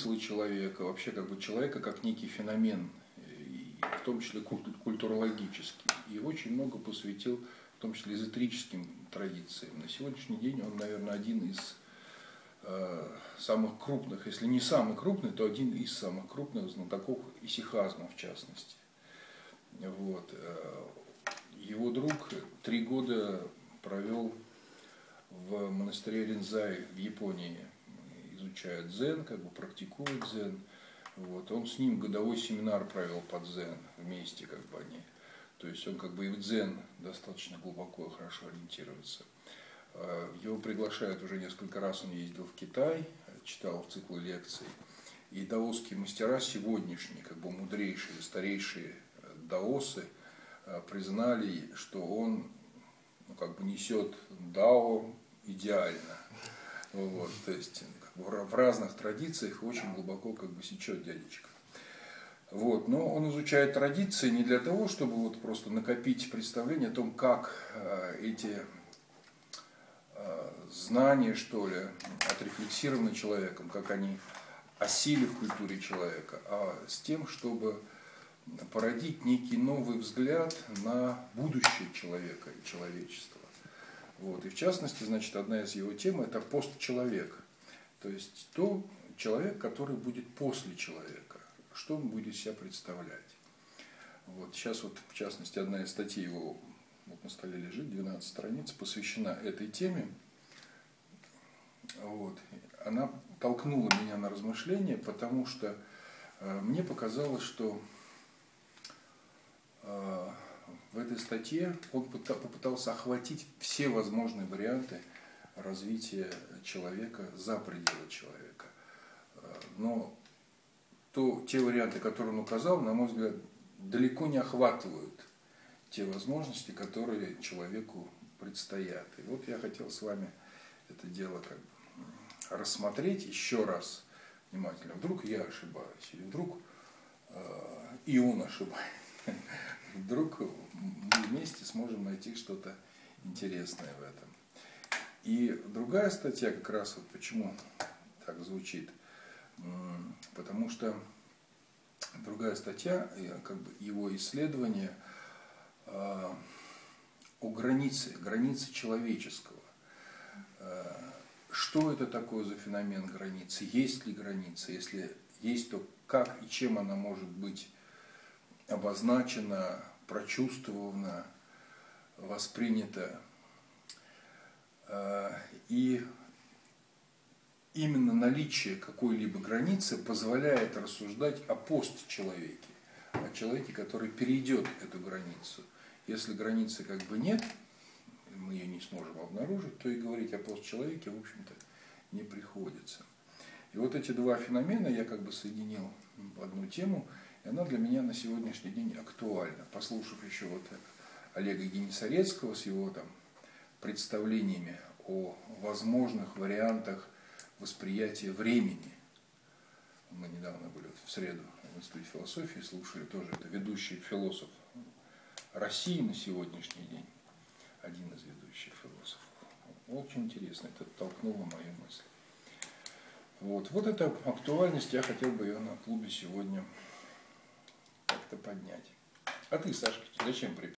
смыслы человека, вообще как бы человека как некий феномен, и в том числе культурологический. И очень много посвятил, в том числе эзотерическим традициям. На сегодняшний день он, наверное, один из самых крупных, если не самый крупный, то один из самых крупных знатоков исихазма, в частности. Вот. Его друг 3 года провел в монастыре Ринзай в Японии, изучает дзен, как бы практикует дзен. Вот. Он с ним годовой семинар провел по дзен вместе, как бы они. То есть он как бы и в дзен достаточно глубоко и хорошо ориентируется. Его приглашают уже несколько раз, он ездил в Китай, читал циклы лекций. И даосские мастера сегодняшние, как бы мудрейшие, старейшие даосы, признали, что он как бы несет дао идеально. Вот, то есть как бы в разных традициях очень глубоко как бы сечет дядечка. Вот, но он изучает традиции не для того, чтобы вот просто накопить представление о том, как эти знания, что ли, отрефлексированы человеком, как они осели в культуре человека, а с тем, чтобы породить некий новый взгляд на будущее человека и человечества. Вот. И в частности, значит, одна из его тем – это постчеловек. То есть то человек, который будет после человека, что он будет себя представлять. Вот. Сейчас вот, в частности, одна из статей его вот на столе лежит, 12 страниц, посвящена этой теме. Вот. Она толкнула меня на размышления, потому что мне показалось, что в этой статье он попытался охватить все возможные варианты развития человека за пределы человека. Но те варианты, которые он указал, на мой взгляд, далеко не охватывают те возможности, которые человеку предстоят. И вот я хотел с вами это дело как бы рассмотреть еще раз внимательно. Вдруг я ошибаюсь, или вдруг и он ошибается. Вдруг мы вместе сможем найти что-то интересное в этом. И другая статья как раз вот почему так звучит. Потому что другая статья, как бы его исследование о границе человеческого. Что это такое за феномен границы? Есть ли граница? Если есть, то как и чем она может быть обозначена, прочувствована, воспринята. И именно наличие какой-либо границы позволяет рассуждать о постчеловеке, о человеке, который перейдет эту границу. Если границы как бы нет, мы ее не сможем обнаружить, то и говорить о постчеловеке, в общем-то, не приходится. И вот эти два феномена я как бы соединил в одну тему, и она для меня на сегодняшний день актуальна. Послушав еще вот Олега Генисарецкого с его там представлениями о возможных вариантах восприятия времени. Мы недавно были в среду в Институте философии, слушали тоже, это ведущий философ России на сегодняшний день, один из ведущих философов. Очень интересно, это толкнуло мою мысль. Вот эта актуальность, я хотел бы ее на клубе сегодня как-то поднять. А ты, Сашка, зачем припер?